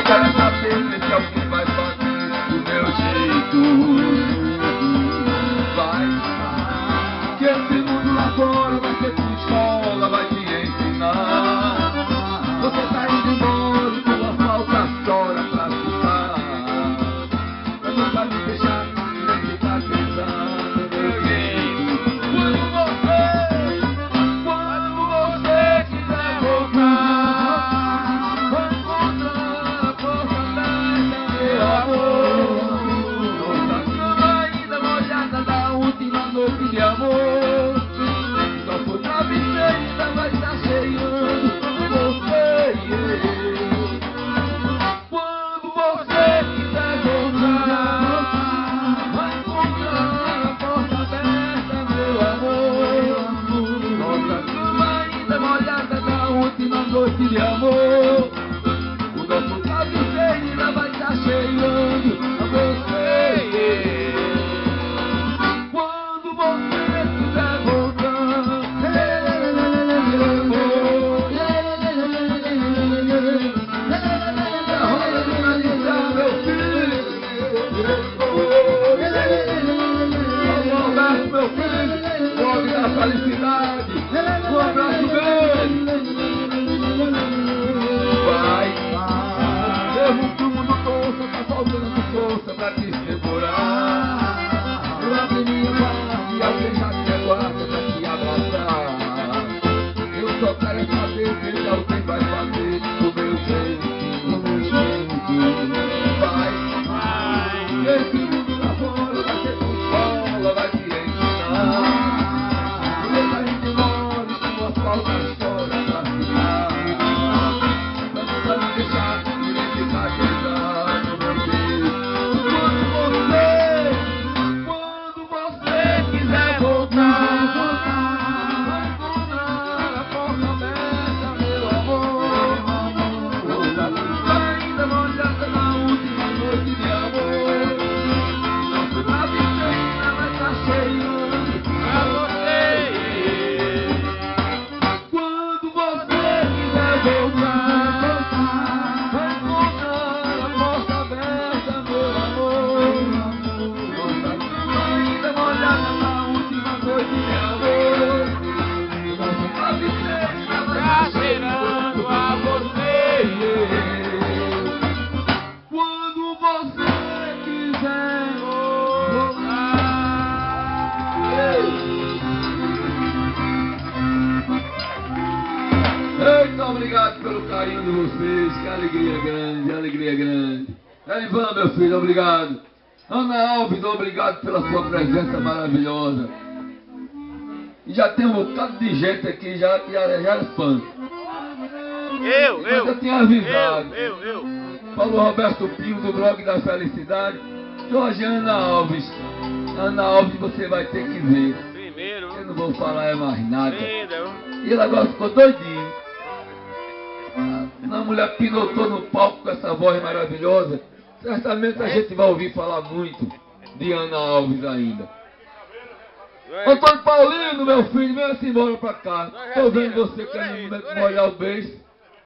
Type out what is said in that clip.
quero saber se alguém vai fazer do meu jeito. Vai, que esse mundo lá fora vai ser tua escola, vai te ensinar. Você tá indo embora e tua falta chora pra ficar. Mas não vai me deixar nem ficar pensando no meu jeito. Quando você quiser voltar, vai encontrar a porta aberta, meu amor. Nossa cama ainda molhada da última noite de amor. Nosso travesseiro ainda vai estar cheiando você e eu. Quando você quiser voltar, vai encontrar a porta aberta, meu amor. Nossa cama ainda molhada da última noite de amor. O nosso travesseiro ainda vai estar cheiando você e eu. Quando você quiser voltar, meu amor. Roda de analisar, meu filho. Roberto, meu filho, vogue da felicidade. Um abraço grande. Vai, mesmo que o mundo torça, tá faltando força pra te segurar. Eu abri minha guarda e alguém já te aguarda pra te abraçar. Eu só quero saber se alguém vai fazer do meu jeito, do meu jeito. Vai, esse mundo lá fora vai ser tua escola, vai te ensinar. Você tá indo embora e tua falta chora pra ficar. Mas não vai me deixar nem ficar pensando no meu jeito. Quando você quiser voltar, vai encontrar a porta aberta, meu amor. Nossa vida ainda molhada na última noite de amor. Nosso travesseiro ainda vai estar cheiando pra você e eu. Quando você quiser voltar, vai encontrar a porta aberta, meu amor. Nossa cama ainda molhada na última noite de amor. Nosso travesseiro ainda vai estar cheirando a você e eu. Quando você quiser voltar. Eita, obrigado pelo carinho de vocês, que alegria grande, alegria grande. Elivan, meu filho, obrigado. Ana Alves, obrigado pela sua presença maravilhosa. E já tem um bocado de gente aqui, já é fã. Mas eu tinha avisado. Falou Roberto Pinho do blog da Felicidade. E hoje Ana Alves. Ana Alves você vai ter que ver. Eu não vou falar mais nada. E ele agora ficou doidinho. A mulher pinotou no palco com essa voz maravilhosa. Certamente a gente vai ouvir falar muito de Ana Alves ainda. Antônio Paulino, meu filho, venha-se embora pra cá. Tô vendo você querendo molhar o beijo.